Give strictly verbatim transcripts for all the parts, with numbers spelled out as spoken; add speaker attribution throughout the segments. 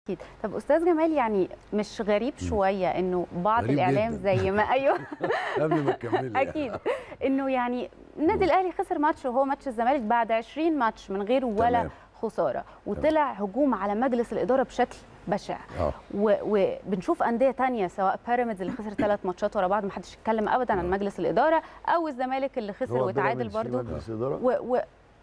Speaker 1: اكيد. طب استاذ جمال، يعني مش غريب شويه انه بعض الاعلام جداً. زي ما ايوه
Speaker 2: قبل ما تكملي
Speaker 1: اكيد انه يعني النادي الاهلي خسر ماتش وهو ماتش الزمالك بعد عشرين ماتش من غير ولا تمام. خساره، وطلع هجوم على مجلس الاداره بشكل بشع.
Speaker 2: اه
Speaker 1: وبنشوف انديه ثانيه سواء بيراميدز اللي خسر ثلاث ماتشات ورا بعض ما حدش اتكلم ابدا عن مجلس الاداره، او الزمالك اللي خسر وتعادل برضه و... و...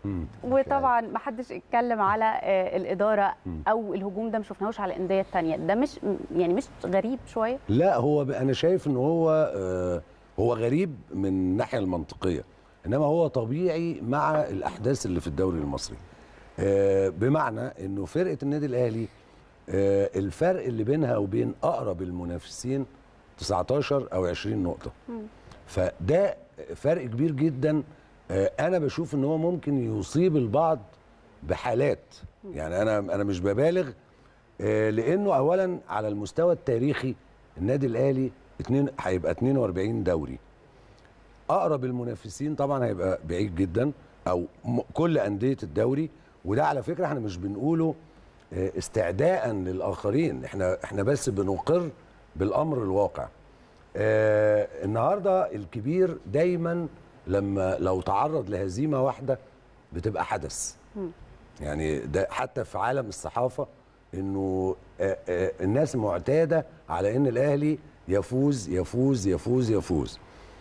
Speaker 1: وطبعا ما حدش اتكلم على الاداره او الهجوم ده ما شفناهوش على الانديه الثانيه. ده مش يعني مش غريب شويه؟
Speaker 2: لا، هو انا شايف ان هو هو غريب من الناحيه المنطقيه، انما هو طبيعي مع الاحداث اللي في الدوري المصري. بمعنى انه فرقه النادي الاهلي الفرق اللي بينها وبين اقرب المنافسين تسعتاشر او عشرين نقطه، فده فرق كبير جدا. انا بشوف ان هو ممكن يصيب البعض بحالات، يعني انا انا مش ببالغ، لانه اولا على المستوى التاريخي النادي الاهلي اتنين هيبقى اتنين واربعين دوري، اقرب المنافسين طبعا هيبقى بعيد جدا او كل انديه الدوري، وده على فكره احنا مش بنقوله استعداء للاخرين، احنا احنا بس بنقر بالامر الواقع. اه النهارده الكبير دايما لما لو تعرض لهزيمه واحده بتبقى حدث. يعني ده حتى في عالم الصحافه انه اه اه الناس معتاده على ان الاهلي يفوز يفوز يفوز يفوز.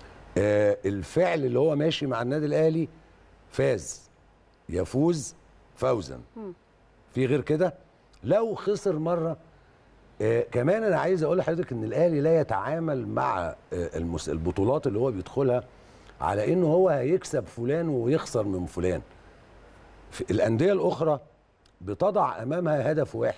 Speaker 2: اه الفعل اللي هو ماشي مع النادي الاهلي فاز يفوز فوزا، في غير كده. لو خسر مره آه كمان انا عايز اقول لحضرتك ان الاهلي لا يتعامل مع آه البطولات اللي هو بيدخلها على انه هو هيكسب فلان ويخسر من فلان. الانديه الاخرى بتضع امامها هدف واحد،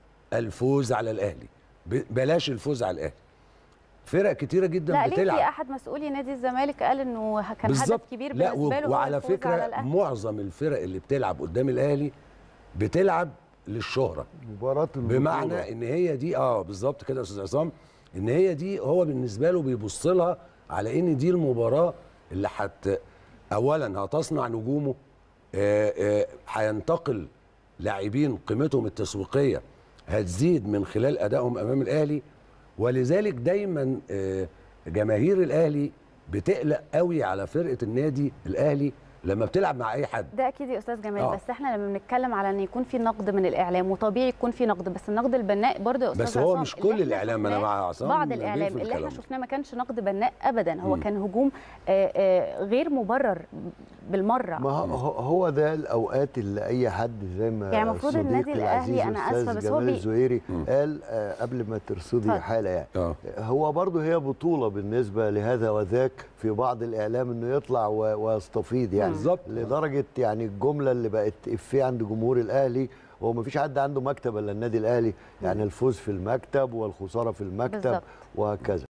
Speaker 2: الفوز على الاهلي، بلاش الفوز على الاهلي. فرق كتيره جدا
Speaker 1: لا
Speaker 2: بتلعب.
Speaker 1: لا، في احد مسؤولي نادي الزمالك قال انه كان هدف كبير بالنسبه له.
Speaker 2: وعلى فكره على معظم الفرق اللي بتلعب قدام الاهلي بتلعب للشهره،
Speaker 3: مباراه
Speaker 2: بمعنى ان هي دي اه بالظبط كده يا استاذ عصام، ان هي دي هو بالنسبه له بيبص لها على ان دي المباراه اللي حت اولا هتصنع نجومه، هينتقل لاعبين قيمتهم التسويقيه هتزيد من خلال ادائهم امام الاهلي، ولذلك دايما جماهير الاهلي بتقلق قوي على فرقه النادي الاهلي لما بتلعب مع اي حد.
Speaker 1: ده اكيد يا استاذ جمال. آه. بس احنا لما بنتكلم على ان يكون في نقد من الاعلام، وطبيعي يكون في نقد، بس النقد البناء برضه يا استاذ
Speaker 2: بس هو مش كل الاعلام، انا مع عصام.
Speaker 1: بعض الاعلام اللي احنا شفناه ما كانش نقد بناء ابدا، هو م. كان هجوم آآ آآ غير مبرر بالمره.
Speaker 3: ما هو ده الاوقات اللي اي حد زي ما
Speaker 1: يعني المفروض النادي الاهلي، انا اسفه بس هو
Speaker 3: جمال الزهيري قال قبل ما ترصدي حاله، يعني آه. هو برضه هي بطوله بالنسبه لهذا وذاك في بعض الاعلام انه يطلع ويستفيض، يعني بالظبط، لدرجه يعني الجمله اللي بقت افيه عند جمهور الاهلي، هو ما فيش حد عنده مكتب الا النادي الاهلي، يعني الفوز في المكتب والخساره في المكتب بالزبط. وهكذا.